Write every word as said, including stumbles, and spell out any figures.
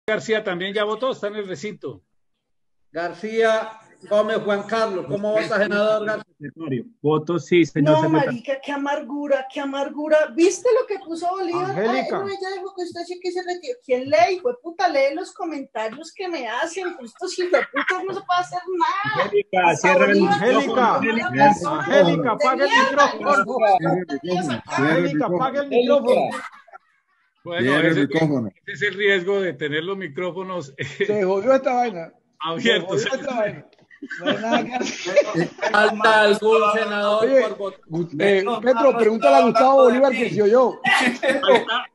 García también ya votó, está en el recinto. García Gómez Juan Carlos, ¿cómo vota, senador García? Voto sí, señor No, secretario. marica, qué amargura, qué amargura. ¿Viste lo que puso Bolívar? Angélica. Ay, no, ella dijo que usted sí que se retiró. ¿Quién lee, hijo de puta? Lee los comentarios que me hacen. Estos hijos de puta no se puede hacer nada. Angélica, cierra el Angélica, micrófono. Angélica, apaga el micrófono. Angélica, apaga el micrófono. Bueno, ese, ese es el riesgo de tener los micrófonos Se jodió esta vaina. abiertos. Se jodió esta vaina. No hay nada que hacer. ¿Falta algún senador Oye, por votar? eh, Petro, pregúntale a Gustavo Bolívar que si oyó. Ahí está,